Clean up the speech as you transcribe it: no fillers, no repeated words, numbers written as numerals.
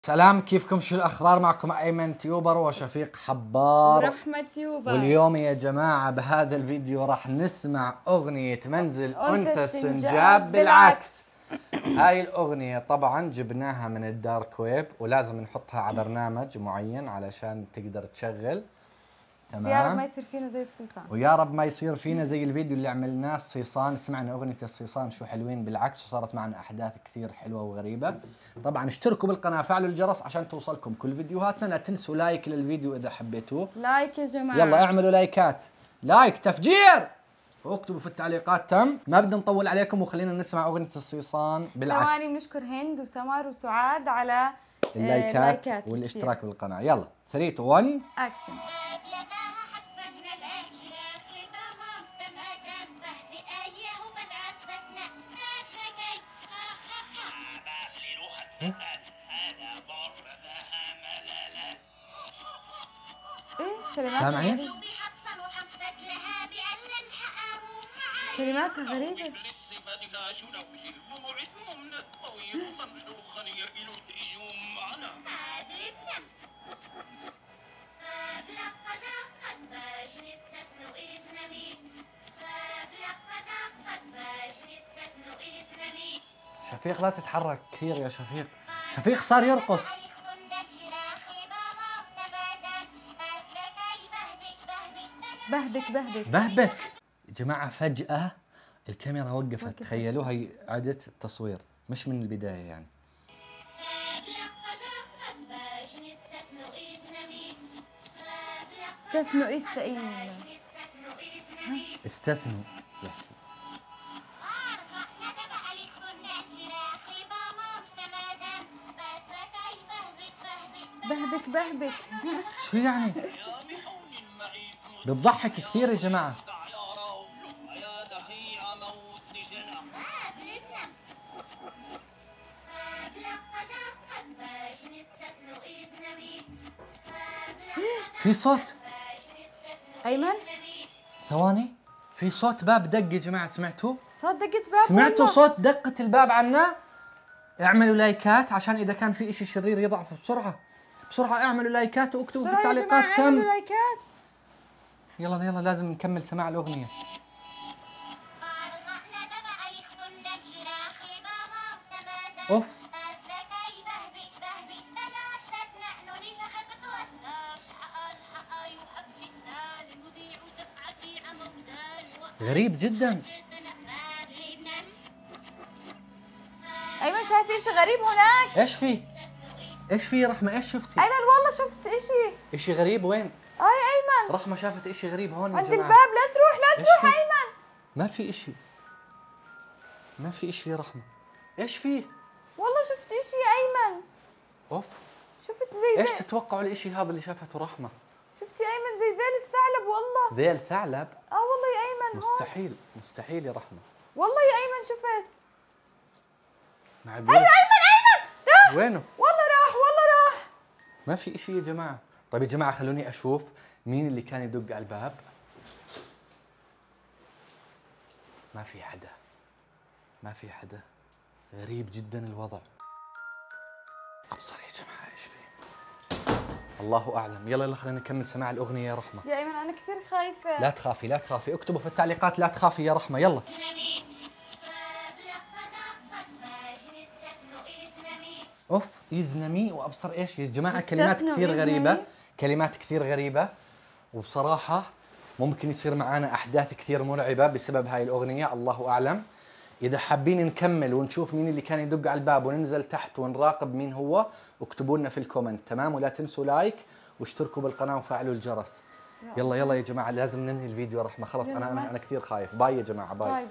سلام، كيفكم؟ شو الاخبار؟ معكم ايمن تيوبر وشفيق حبار ورحمة تيوبر. واليوم يا جماعه بهذا الفيديو راح نسمع اغنيه منزل انثى السنجاب السنجاب بالعكس. هاي الاغنيه طبعا جبناها من الدارك ويب ولازم نحطها على برنامج معين علشان تقدر تشغل. بس يا رب ما يصير فينا زي الصيصان، ويا رب ما يصير فينا زي الفيديو اللي عملناه الصيصان. سمعنا أغنية الصيصان شو حلوين بالعكس، وصارت معنا أحداث كثير حلوة وغريبة. طبعا اشتركوا بالقناة، فعلوا الجرس عشان توصلكم كل فيديوهاتنا. لا تنسوا لايك للفيديو إذا حبيتوه. لايك يا جماعة، يلا اعملوا لايكات، لايك تفجير، واكتبوا في التعليقات تم. ما بدنا نطول عليكم وخلينا نسمع أغنية الصيصان بالعكس. ثواني بنشكر هند وسمر وسعاد على اللايكات والاشتراك كتير بالقناة. يلا 3 2 1 اكشن. ايه كلماتها سامعين؟ غريبة. كلماتها غريبة. شفيق لا تتحرك كثير يا شفيق. شفيق صار يرقص. بهبك بهبك بهبك يا جماعة. فجأة الكاميرا وقفت. تخيلوا هي عادت التصوير مش من البداية يعني. استثنوا ايه استقيم. استثنوا يحكي. بهبك بهبك شو يعني؟ بتضحك كثير يا جماعة. في صوت. ايمن ثواني، في صوت باب دق يا جماعة. سمعتوا؟ صوت دقة باب. سمعتوا والله. صوت دقة الباب عنا؟ اعملوا لايكات عشان اذا كان في اشي شرير يضعف بسرعة. بسرعة اعملوا لايكات واكتبوا في التعليقات تم. اعملوا لايكات. يلا يلا لازم نكمل سماع الأغنية. اوف. غريب جدا. ايمن شايف شيء غريب هناك؟ ايش في؟ ايش في يا رحمة؟ ايش شفتي؟ ايمن والله شفت اشي. اشي غريب وين؟ اي ايمن رحمة شافت اشي غريب هون يا عند جماعة. الباب. لا تروح لا تروح ايمن. ما في اشي، ما في اشي يا رحمة. ايش في؟ والله شفت اشي يا ايمن. اوف. شفت زي ايش تتوقعوا الاشي هذا اللي شافته رحمة؟ شفت يا ايمن زي ذيل الثعلب والله. ذيل ثعلب؟ والله يا ايمن مستحيل مستحيل يا رحمة. والله يا ايمن شفت. معقول؟ ايوه ايمن راح. وينه؟ والله راح والله راح. ما في اشي يا جماعة. طيب يا جماعة خلوني اشوف مين اللي كان يدق على الباب. ما في حدا، ما في حدا. غريب جدا الوضع. ابصر يا جماعة ايش في. الله اعلم. يلا يلا خلينا نكمل سماع الاغنية يا رحمة. يا ايمن انا كثير خايفة. لا تخافي لا تخافي، اكتبوا في التعليقات لا تخافي يا رحمة. يلا. اوف يزنمي وابصر ايش يا جماعة. كلمات كثير غريبة، كلمات كثير غريبة. وبصراحة ممكن يصير معانا احداث كثير مرعبة بسبب هاي الاغنية. الله اعلم. اذا حابين نكمل ونشوف مين اللي كان يدق على الباب وننزل تحت ونراقب مين هو، اكتبوا لنا في الكومنت تمام. ولا تنسوا لايك واشتركوا بالقناة وفعلوا الجرس. يلا يلا يا جماعة لازم ننهي الفيديو يا رحمة. خلص انا كثير خايف. باي يا جماعة، باي.